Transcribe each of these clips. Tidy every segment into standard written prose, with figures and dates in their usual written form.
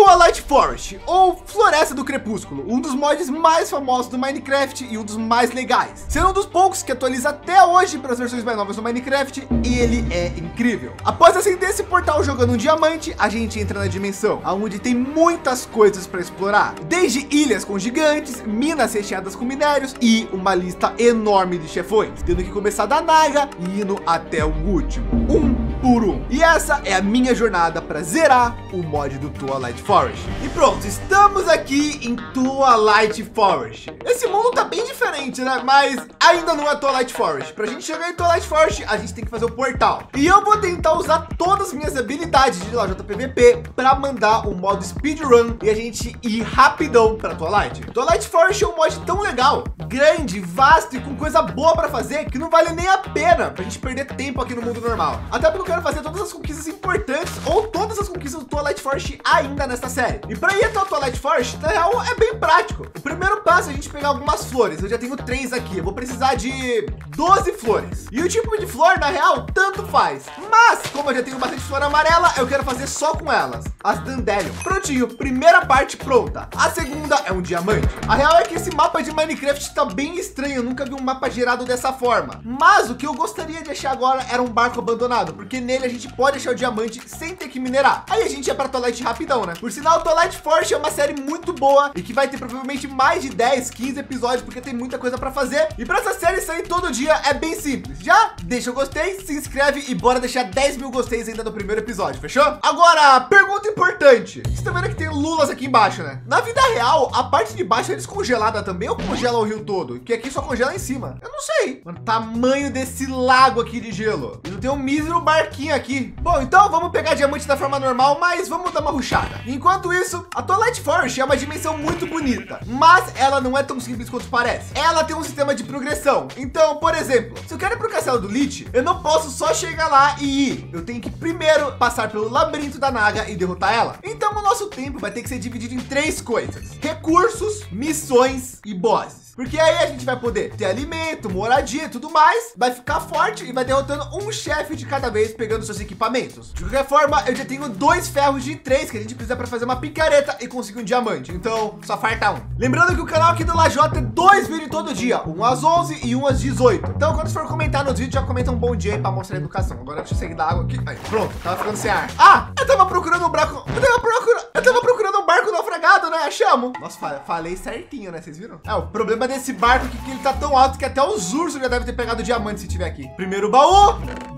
Twilight Forest, ou Floresta do Crepúsculo, um dos mods mais famosos do Minecraft e um dos mais legais. Sendo um dos poucos que atualiza até hoje para as versões mais novas do Minecraft, e ele é incrível. Após acender esse portal jogando um diamante, a gente entra na dimensão, onde tem muitas coisas para explorar. Desde ilhas com gigantes, minas recheadas com minérios e uma lista enorme de chefões, tendo que começar da Naga e indo até o último, um por um. E essa é a minha jornada para zerar o mod do Twilight Forest. E pronto, estamos aqui em Twilight Forest. Esse mundo tá bem diferente, né? Mas ainda não é Twilight Forest. Pra gente chegar em Twilight Forest, a gente tem que fazer o portal. E eu vou tentar usar todas as minhas habilidades de LJPVP para mandar o modo speedrun e a gente ir rapidão para Twilight. Twilight Forest é um mod tão legal, grande, vasto e com coisa boa para fazer que não vale nem a pena pra gente perder tempo aqui no mundo normal. Até porque eu quero fazer todas as conquistas importantes ou todas as conquistas do Twilight Forest ainda nesta série. E para ir até o Twilight Forest, na real, é bem prático. O primeiro passo é a gente pegar algumas flores. Eu já tenho 3 aqui. Eu vou precisar de 12 flores. E o tipo de flor, na real, tanto faz. Mas, como eu já tenho bastante flor amarela, eu quero fazer só com elas. As Dandelion. Prontinho. Primeira parte pronta. A segunda é um diamante. A real é que esse mapa de Minecraft tá bem estranho. Eu nunca vi um mapa gerado dessa forma. Mas o que eu gostaria de achar agora era um barco abandonado, porque nele a gente pode achar o diamante sem ter que minerar. Aí a gente ia para Twilight rapidão, né? Por sinal, Twilight Forest é uma série muito boa e que vai ter provavelmente mais de 10, 15 episódios, porque tem muita coisa para fazer. E para essa série sair todo dia é bem simples. Já deixa o gostei, se inscreve e bora deixar 10 mil gosteis ainda no primeiro episódio, fechou? Agora, pergunta importante. Vocês estão vendo que tem lulas aqui embaixo, né? Na vida real, a parte de baixo é descongelada também ou congela o rio todo? Que aqui só congela em cima. Eu não sei. Mano, tamanho desse lago aqui de gelo. E não tem um mísero barquinho aqui. Bom, então vamos pegar diamante da forma normal, mas vamos dar uma rushada. Enquanto isso, a Twilight Forest é uma dimensão muito bonita, mas ela não é tão simples quanto parece. Ela tem um sistema de progressão. Então, por exemplo, se eu quero ir pro castelo do Lich, eu não posso só chegar lá e ir. Eu tenho que primeiro passar pelo labirinto da Naga e derrotar ela. Então, o nosso tempo vai ter que ser dividido em 3 coisas: recursos, missões e bosses. Porque aí a gente vai poder ter alimento, moradia e tudo mais, vai ficar forte e vai derrotando um chefe de cada vez, pegando seus equipamentos. De qualquer forma, eu já tenho 2 ferros de 3 que a gente precisa para fazer uma picareta e conseguir um diamante. Então, só falta um. Lembrando que o canal aqui do Lajota é 2 vídeos todo dia, um às 11 e um às 18. Então, quando for comentar nos vídeos, já comenta um bom dia aí para mostrar a educação. Agora deixa eu sair da água aqui. Aí, pronto, tava ficando sem ar. Ah, eu tava procurando um barco. Eu tava procurando um barco naufragado, né? Achamos. Nossa, falei certinho, né? Vocês viram? É, o problema desse barco aqui é que ele tá tão alto que até os ursos já devem ter pegado diamante se tiver aqui. Primeiro baú.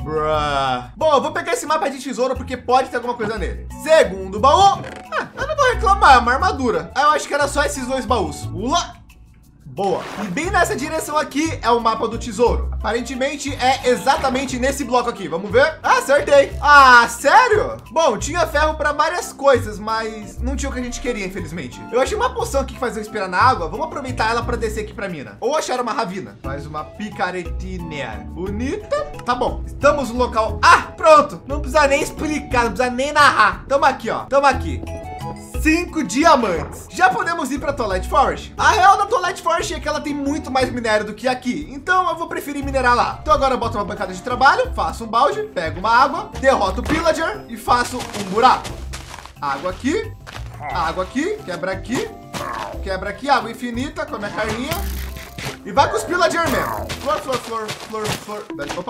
Bom, eu vou pegar esse mapa de tesouro porque pode ter alguma coisa nele. Segundo baú. Eu não vou reclamar, é uma armadura. Eu acho que era só esses 2 baús. Ula. Boa. E bem nessa direção aqui é o mapa do tesouro. Aparentemente é exatamente nesse bloco aqui. Vamos ver? Ah, acertei. Ah, sério? Bom, tinha ferro para várias coisas, mas não tinha o que a gente queria, infelizmente. Eu achei uma poção aqui que faz eu respirar na água. Vamos aproveitar ela para descer aqui para mina. Ou achar uma ravina. Faz uma picaretinha bonita. Tá bom. Estamos no local. Ah, pronto. Não precisa nem explicar, não precisa nem narrar. Tamo aqui, ó. Tamo aqui. 5 diamantes. Já podemos ir para Twilight Forest. A real da Twilight Forest é que ela tem muito mais minério do que aqui, então eu vou preferir minerar lá. Então agora eu boto uma bancada de trabalho, faço um balde, pego uma água, derroto o pillager e faço um buraco. Água aqui, quebra aqui, água infinita com a minha carninha. E vai com os pillager mesmo. Flor.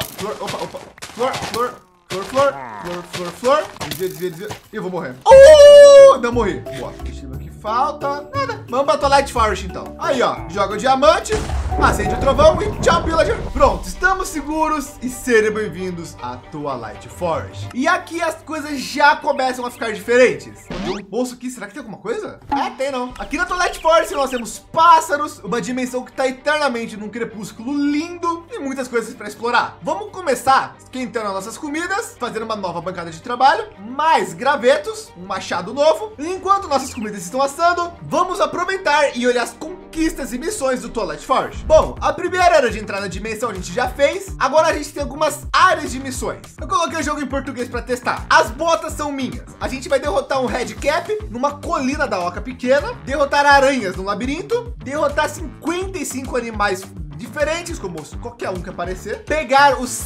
Desvia. E eu vou morrer. Não morri. Boa. Deixa eu ver o que falta. Nada. Vamos pra Twilight Forest então. Aí, ó. Joga o diamante. Acende o trovão e tchau, pillager. Pronto. Estamos seguros e sejam bem-vindos a Twilight Forest. E aqui as coisas já começam a ficar diferentes. Tem um poço aqui. Será que tem alguma coisa? Tem não. Aqui na Twilight Forest nós temos pássaros, uma dimensão que está eternamente num crepúsculo lindo e muitas coisas para explorar. Vamos começar esquentando as nossas comidas, fazendo uma nova bancada de trabalho, mais gravetos, um machado novo. E enquanto nossas comidas estão assando, vamos aproveitar e olhar as conquistas e missões do Twilight Forest. Bom, a primeira era de entrar na dimensão, a gente já fez. Agora a gente tem algumas áreas de missões. Eu coloquei o jogo em português para testar. As botas são minhas. A gente vai derrotar um Red Cap numa colina da Oca Pequena, derrotar aranhas no labirinto, derrotar 55 animais diferentes, como qualquer um que aparecer. Pegar os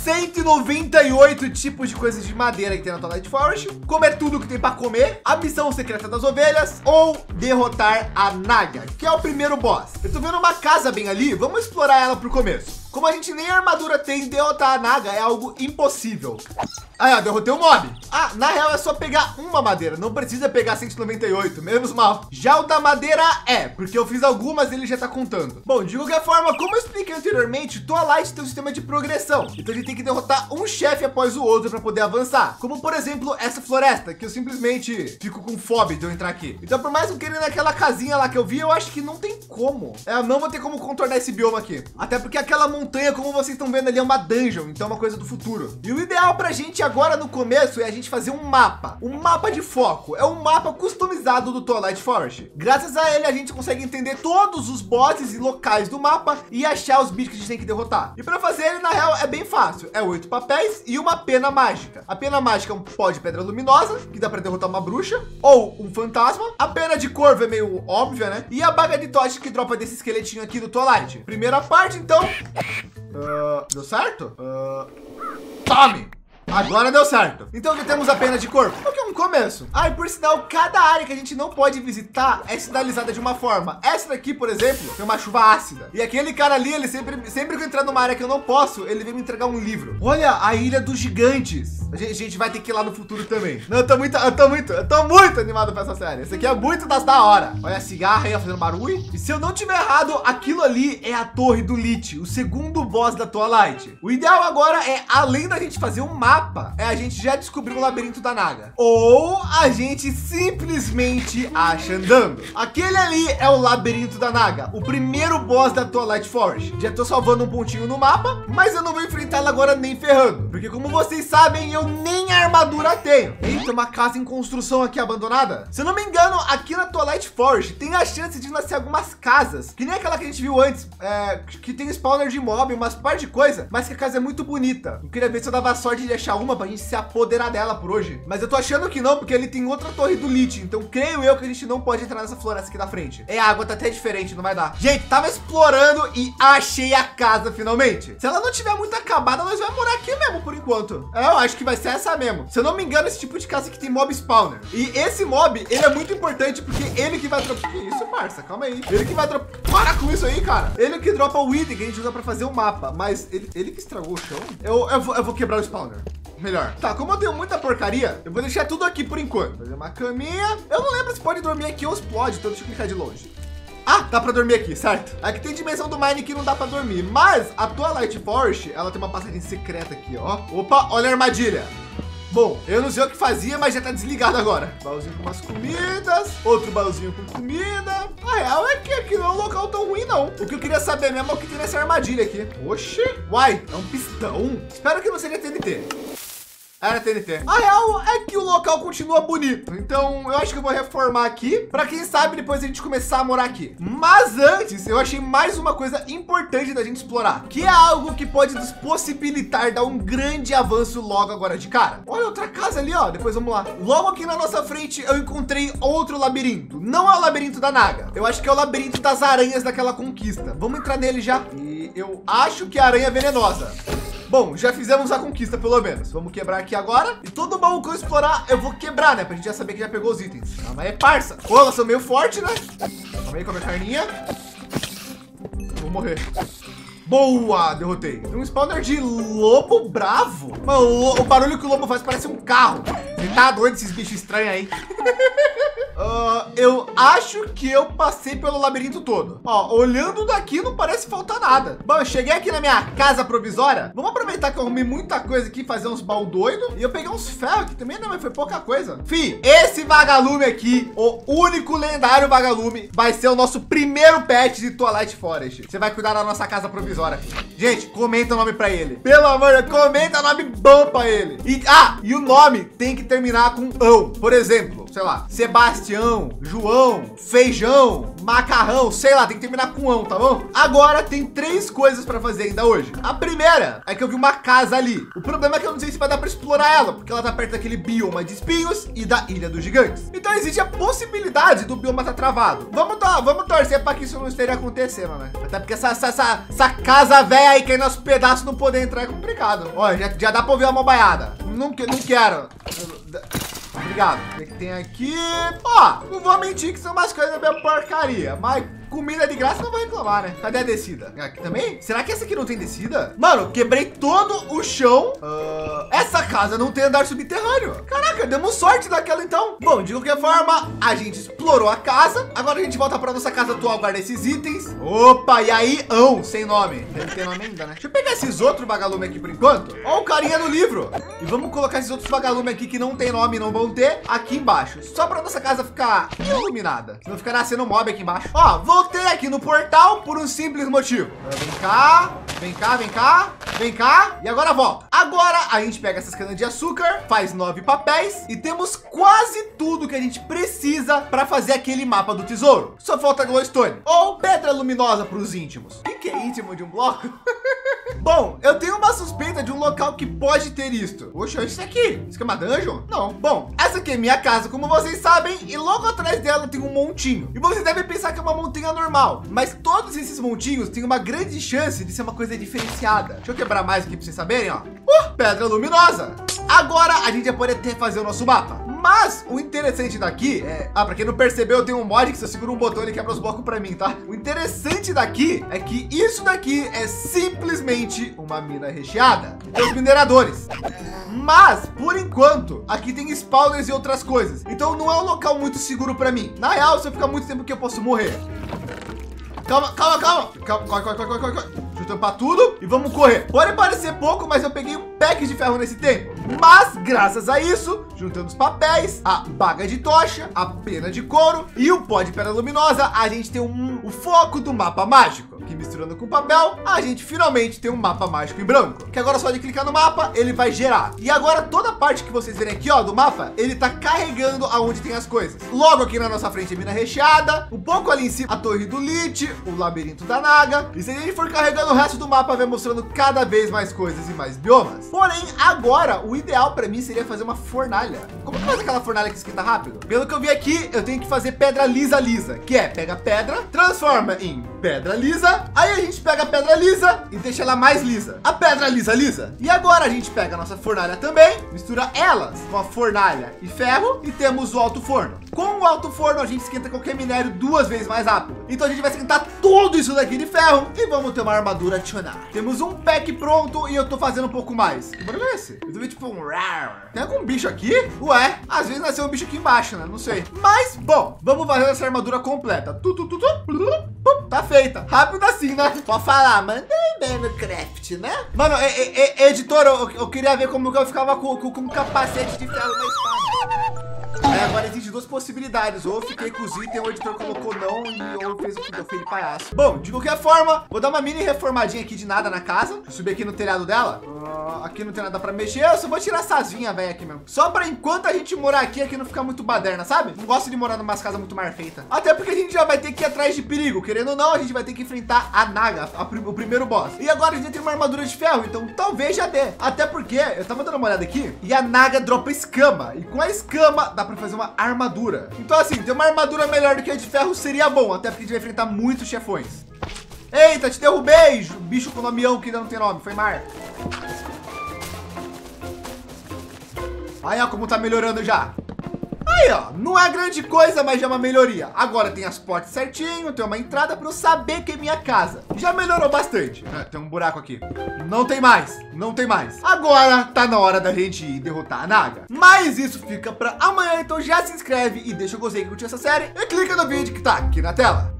198 tipos de coisas de madeira que tem na Twilight Forest. Comer tudo que tem para comer. A missão secreta das ovelhas. Ou derrotar a Naga, que é o primeiro boss. Eu tô vendo uma casa bem ali. Vamos explorar ela pro começo. Como a gente nem armadura tem, derrotar a Naga é algo impossível. Aí, ó, derrotei o mob. Ah, na real é só pegar uma madeira, não precisa pegar 198, menos mal. Já o da madeira porque eu fiz algumas e ele já tá contando. Bom, de qualquer forma, como eu expliquei anteriormente, Twilight tem um sistema de progressão. Então a gente tem que derrotar um chefe após o outro para poder avançar. Como, por exemplo, essa floresta, que eu simplesmente fico com fome de eu entrar aqui. Então, por mais que eu queira ir naquela casinha lá que eu vi, eu acho que não tem como. Eu não vou ter como contornar esse bioma aqui. Até porque aquela montanha, como vocês estão vendo ali, é uma dungeon, então é uma coisa do futuro. E o ideal pra gente agora no começo é a gente fazer um mapa de foco. É um mapa customizado do Twilight Forest. Graças a ele a gente consegue entender todos os bosses e locais do mapa e achar os bichos que a gente tem que derrotar. E para fazer ele, na real, é bem fácil. É 8 papéis e uma pena mágica. A pena mágica é um pó de pedra luminosa, que dá para derrotar uma bruxa ou um fantasma. A pena de corvo é meio óbvia, né? E a baga de tocha que dropa desse esqueletinho aqui do Twilight. Primeira parte, então. Deu certo? Tome! Agora deu certo. Então já temos a pena de corpo, o que é um começo. E por sinal, cada área que a gente não pode visitar é sinalizada de uma forma. Essa daqui, por exemplo, tem uma chuva ácida. E aquele cara ali, ele sempre que eu entrar numa área que eu não posso, ele vem me entregar um livro. Olha, a Ilha dos Gigantes. A gente vai ter que ir lá no futuro também. Não, eu tô muito animado pra essa série. Essa aqui é muito da hora. Olha a cigarra aí fazendo barulho. E se eu não tiver errado, aquilo ali é a Torre do Lich, o segundo boss da Twilight. O ideal agora é, além da gente fazer um mapa, a gente já descobriu o labirinto da Naga. Ou a gente simplesmente acha andando. Aquele ali é o labirinto da Naga, o primeiro boss da Twilight Forest. Já tô salvando um pontinho no mapa, mas eu não vou enfrentá-la agora nem ferrando. Porque como vocês sabem, eu nem armadura tenho. Eita, uma casa em construção aqui abandonada. Se eu não me engano, aqui na Twilight Forest tem a chance de nascer algumas casas. Que nem aquela que a gente viu antes, que tem spawner de mob, umas par de coisa, mas que a casa é muito bonita. Eu queria ver se eu dava sorte de achar uma pra gente se apoderar dela por hoje. Mas eu tô achando que não, porque ele tem outra torre do Lich. Então creio eu que a gente não pode entrar nessa floresta aqui da frente. A água tá até diferente, não vai dar. Gente, tava explorando e achei a casa finalmente. Se ela não tiver muito acabada, nós vamos morar aqui mesmo por enquanto. Eu acho que vai ser essa mesmo. Se eu não me engano, esse tipo de casa aqui tem mob spawner. E esse mob, ele é muito importante porque ele que vai dropar. Que isso, parça? Calma aí. Ele que vai dropar. Para com isso aí, cara. Ele que dropa o item que a gente usa pra fazer o mapa. Mas ele que estragou o chão. Eu vou quebrar o spawner. Melhor. Tá, como eu tenho muita porcaria, eu vou deixar tudo aqui por enquanto. Fazer uma caminha. Eu não lembro se pode dormir aqui ou explode, então deixa eu clicar de longe. Dá pra dormir aqui, certo? Aqui tem dimensão do Mine que não dá pra dormir, mas a Twilight Forest, ela tem uma passagem secreta aqui, ó. Opa, olha a armadilha. Bom, eu não sei o que fazia, mas já tá desligado agora. Baúzinho com umas comidas, outro baúzinho com comida. A real é que aqui não é um local tão ruim, não. O que eu queria saber mesmo é o que tem nessa armadilha aqui. Oxi, uai, é um pistão. Espero que não seja TNT. Era TNT. A real é que o local continua bonito. Então eu acho que eu vou reformar aqui para quem sabe depois a gente começar a morar aqui. Mas antes eu achei mais uma coisa importante da gente explorar, que é algo que pode nos possibilitar dar um grande avanço logo agora de cara. Olha outra casa ali, ó. Depois vamos lá. Logo aqui na nossa frente eu encontrei outro labirinto. Não é o labirinto da Naga. Eu acho que é o labirinto das aranhas daquela conquista. Vamos entrar nele já. E eu acho que a aranha é venenosa. Bom, já fizemos a conquista pelo menos. Vamos quebrar aqui agora. E todo baú que eu explorar, eu vou quebrar, né? Pra gente já saber que já pegou os itens. Calma aí, parça. Pô, elas são meio fortes, né? Calma aí, come a carninha. Vou morrer. Boa, derrotei. Tem um spawner de lobo bravo. Mano, o barulho que o lobo faz parece um carro. Ele tá doido esses bichos estranhos aí. Eu acho que eu passei pelo labirinto todo. Ó, olhando daqui não parece faltar nada. Bom, eu cheguei aqui na minha casa provisória. Vamos aproveitar que eu arrumei muita coisa aqui, fazer uns baú doido. E eu peguei uns ferros aqui também, não, mas foi pouca coisa. Fih, esse vagalume aqui, o único lendário vagalume, vai ser o nosso primeiro pet de Twilight Forest. Você vai cuidar da nossa casa provisória. Gente, comenta o nome pra ele. Pelo amor de Deus, comenta o nome bom pra ele. E o nome tem que terminar com ão. Por exemplo, sei lá, Sebastião, João, Feijão, Macarrão, sei lá, tem que terminar com ão, tá bom? Agora tem 3 coisas para fazer ainda hoje. A primeira é que eu vi uma casa ali. O problema é que eu não sei se vai dar para explorar ela, porque ela tá perto daquele bioma de espinhos e da Ilha dos Gigantes. Então existe a possibilidade do bioma estar travado. Vamos torcer para que isso não esteja acontecendo, né? Até porque essa casa velha aí que é nosso pedaço não poder entrar é complicado. Olha, já dá para ouvir uma mobaiada. Não quero. Obrigado. O que tem aqui? Ó, não vou mentir que são umas coisas meio porcaria, mas comida de graça não vou reclamar, né? Cadê a descida? Aqui também? Será que essa aqui não tem descida? Mano, quebrei todo o chão. Essa casa não tem andar subterrâneo. Caraca, demos sorte daquela então. Bom, de qualquer forma, a gente explorou a casa. Agora a gente volta para nossa casa atual, guardar esses itens. Opa, e aí, sem nome. Deve ter nome ainda, né? Deixa eu pegar esses outros vagalumes aqui por enquanto. Ó o carinha no livro. E vamos colocar esses outros vagalumes aqui que não tem nome e não vão ter aqui embaixo. Só para nossa casa ficar iluminada. Senão ficar nascendo mob aqui embaixo. Ó, voltei aqui no portal por um simples motivo. Vem cá, vem cá, vem cá, vem cá. E agora volta. Agora a gente pega essas canas de açúcar, faz 9 papéis e temos quase tudo que a gente precisa para fazer aquele mapa do tesouro. Só falta glowstone ou pedra luminosa para os íntimos. O que é íntimo de um bloco? Bom, eu tenho uma suspeita de um local que pode ter isto. Poxa, isso aqui? Isso aqui é uma dungeon? Não. Bom, essa aqui é minha casa, como vocês sabem, e logo atrás dela tem um montinho. E vocês devem pensar que é uma montanha normal, mas todos esses montinhos têm uma grande chance de ser uma coisa diferenciada. Deixa eu quebrar mais aqui para vocês saberem, ó. Pedra luminosa. Agora a gente vai poder fazer o nosso mapa. Mas o interessante daqui é... para quem não percebeu, eu tenho um mod que se eu seguro um botão ele quebra os blocos para mim, tá? O interessante daqui é que isso daqui é simplesmente uma mina recheada pelos mineradores. Mas, por enquanto, aqui tem spawners e outras coisas. Então não é um local muito seguro para mim. Na real, se eu ficar muito tempo aqui, eu posso morrer. Calma. Corre. Deixa eu tampar tudo e vamos correr. Pode parecer pouco, mas eu peguei um pack de ferro nesse tempo. Mas, graças a isso, juntando os papéis, a baga de tocha, a pena de couro e o pó de pedra luminosa, a gente tem o foco do mapa mágico. Que misturando com papel, a gente finalmente tem um mapa mágico em branco. Que agora só de clicar no mapa, ele vai gerar. E agora toda a parte que vocês verem aqui, ó, do mapa, ele tá carregando aonde tem as coisas. Logo aqui na nossa frente, a mina recheada. Um pouco ali em cima, a torre do Lich, o labirinto da Naga. E se a gente for carregando o resto do mapa, vai mostrando cada vez mais coisas e mais biomas. Porém, agora, o ideal para mim seria fazer uma fornalha. Como que faz aquela fornalha que esquenta rápido? Pelo que eu vi aqui, eu tenho que fazer pedra lisa, que é, pega pedra, transforma em pedra lisa, aí a gente pega a pedra lisa e deixa ela mais lisa. A pedra lisa. E agora a gente pega a nossa fornalha também, mistura elas com a fornalha e ferro e temos o alto forno. Com o alto forno, a gente esquenta qualquer minério 2 vezes mais rápido. Então a gente vai esquentar tudo isso daqui de ferro e vamos ter uma armadura adicional. Temos um pack pronto e eu tô fazendo um pouco mais. Que barulho é esse? Eu tô vendo tipo um rar. Tem algum bicho aqui? Ué, às vezes nasceu um bicho aqui embaixo, né? Não sei. Mas, bom, vamos fazer essa armadura completa. Tá feita. Rápido assim, né? Pode falar, mandei bem no craft, né? Mano, editor, eu queria ver como que eu ficava com um capacete de ferro na espada. Agora existe 2 possibilidades, ou eu fiquei com os itens, o editor colocou não, ou fez o que eu fiz de palhaço. Bom, de qualquer forma, vou dar uma mini reformadinha aqui de nada na casa. Deixa eu subir aqui no telhado dela. Aqui não tem nada para mexer, eu só vou tirar essas vinhas velhas aqui mesmo. Só para enquanto a gente morar aqui não ficar muito baderna, sabe? Não gosto de morar numa casa muito mal feita. Até porque a gente já vai ter que ir atrás de perigo. Querendo ou não, a gente vai ter que enfrentar a Naga, o primeiro boss. E agora a gente tem uma armadura de ferro, então talvez já dê. Até porque eu tava dando uma olhada aqui e a Naga dropa escama. E com a escama dá para fazer uma armadura. Então assim, ter uma armadura melhor do que a de ferro seria bom, até porque a gente vai enfrentar muitos chefões. Eita, te derrubei, bicho com nomeão que ainda não tem nome, foi Mar. Aí, ó, como tá melhorando já. Aí, ó, não é grande coisa, mas já é uma melhoria. Agora tem as portas certinho, tem uma entrada para eu saber que é minha casa. Já melhorou bastante. Tem um buraco aqui. Não tem mais. Agora tá na hora da gente ir derrotar a Naga. Mas isso fica para amanhã, então já se inscreve e deixa o gostei que curtiu essa série e clica no vídeo que tá aqui na tela.